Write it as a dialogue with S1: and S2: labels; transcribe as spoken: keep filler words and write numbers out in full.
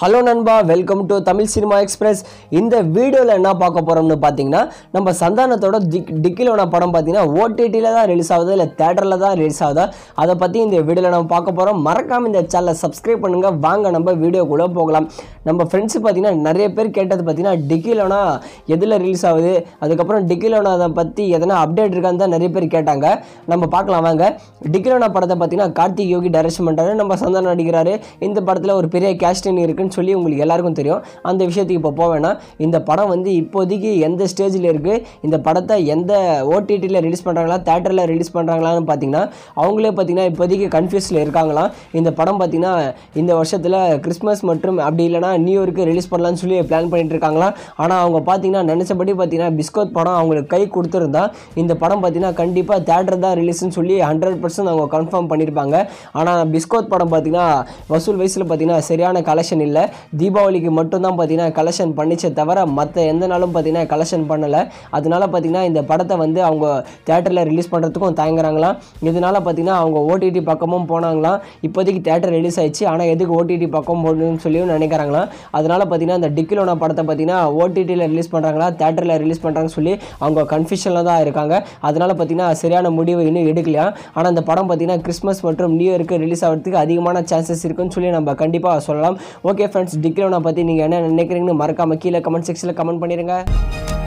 S1: Hello நண்பா, welcome to Tamil cinema express. இந்த வீடியோவில் என்ன பார்க்க போகிறோம்னு பார்த்தீங்கன்னா, நம்ம சந்தானத்தோட டிக் டிக்கிலோன படம் பார்த்தீங்கன்னா ஓடிடியில் தான் ரிலீஸ் ஆகுது, இல்லை தேட்டரில் தான் ரிலீஸ் ஆகுதா, அதை பற்றி இந்த வீடியோவில் நம்ம பார்க்க போகிறோம். மறக்காமல் இந்த சேனலை சப்ஸ்கிரைப் பண்ணுங்கள். வாங்க நம்ம வீடியோக்குள்ளே போகலாம். நம்ம ஃப்ரெண்ட்ஸு பார்த்தீங்கன்னா நிறைய பேர் கேட்டது பார்த்தீங்கன்னா டிக்கிலோனா எதில் ரிலீஸ் ஆகுது, அதுக்கப்புறம் டிக்கிலோனா அதை பற்றி எதனா அப்டேட் இருக்கான்னு தான் நிறைய பேர் கேட்டாங்க. நம்ம பார்க்கலாம் வாங்க. டிக்கிலோனா படத்தை பார்த்தீங்கன்னா கார்த்திக் யோகி டைரக்ஷன் பண்ணுறாரு, நம்ம சந்தானம் நடிக்கிறாரு. இந்த படத்தில் ஒரு பெரிய கேஸ்டிங் இருக்குன்னு சொல்லி உங்களுக்கு எல்லாருக்கும் தெரியும். அந்த விஷயத்துக்கு இப்போ போவேன்னா, இந்த படம் வந்து இப்போதைக்கு எந்த ஸ்டேஜில் இருக்குது, இந்த படத்தை எந்த ஓடிடியில் ரிலீஸ் பண்ணுறாங்களா தேட்டரில் ரிலீஸ் பண்ணுறாங்களான்னு பார்த்தீங்கன்னா அவங்களே பார்த்தீங்கன்னா இப்போதைக்கு கன்ஃபியூஸில் இருக்காங்களாம். இந்த படம் பார்த்தீங்கன்னா இந்த வருஷத்தில் கிறிஸ்மஸ் மற்றும் அப்படி இல்லைனா நியூ இயருக்கு ரிலீஸ் பண்ணலான்னு சொல்லி பிளான் பண்ணிட்டு இருக்காங்களாம். ஆனால் அவங்க பார்த்தீங்கன்னா நினச்சபடி பார்த்தீங்கன்னா பிஸ்கோத் படம் அவங்களுக்கு கை கொடுத்துருந்தா இந்த படம் பார்த்தீங்கன்னா கண்டிப்பாக தேட்டர் தான் ரிலீஸ்ன்னு சொல்லி ஹண்ட்ரட் பர்சன்ட் அவங்க கன்ஃபார்ம் பண்ணியிருப்பாங்க. ஆனால் பிஸ்கோத் படம் பார்த்தீங்கன்னா வசூல் வயசில் பார்த்தீங்கன்னா சரியான கலெக்ஷன் இல்லை. தீபாவளிக்கு மட்டும்தான் பார்த்தீங்கன்னா கலெக்ஷன் பண்ணிச்சே தவிர மற்ற எந்த நாளும் பார்த்தீங்கன்னா கலெக்ஷன் பண்ணலை. அதனால பார்த்தீங்கன்னா இந்த படத்தை வந்து அவங்க தேட்டரில் ரிலீஸ் பண்ணுறதுக்கும் தயங்குறாங்களாம். இதனால் பார்த்தீங்கன்னா அவங்க ஓடிடி பக்கமும் போனாங்களாம். இப்போதைக்கு தேட்டர் ரிலீஸ் ஆயிடுச்சு, ஆனால் எதுக்கு ஓடிடி பக்கம் போடணும்னு சொல்லியும் நினைக்கிறாங்களாம். அதனால் பார்த்தீங்கன்னா இந்த டிக்கிலோனா படத்தை பார்த்தீங்கன்னா ஓடிடியில் ரிலீஸ் பண்ணுறாங்களா தேட்டரில் ரிலீஸ் பண்ணுறாங்கன்னு சொல்லி அவங்க கன்ஃபியூஷனில் தான் இருக்காங்க. அதனால் பார்த்தீங்கன்னா சரியான முடிவு இன்னும் எடுக்கலையா. ஆனால் இந்த படம் பார்த்தீங்கன்னா கிறிஸ்மஸ் மற்றும் நியூ இயருக்கு ரிலீஸ் ஆகிறதுக்கு அதிகமான சான்சஸ் இருக்குன்னு சொல்லி நம்ம கண்டிப்பாக சொல்லலாம். ஓகே ஃப்ரெண்ட்ஸ், டிக்கிலோனா பற்றி நீங்கள் என்ன நினைக்கிறீங்கன்னு மறக்காமல் கீழே கமெண்ட் செக்ஷனில் கமெண்ட் பண்ணிடுங்க.